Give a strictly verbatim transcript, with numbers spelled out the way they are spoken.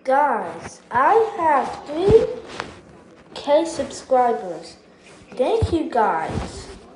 Guys, I have three K subscribers. Thank you guys.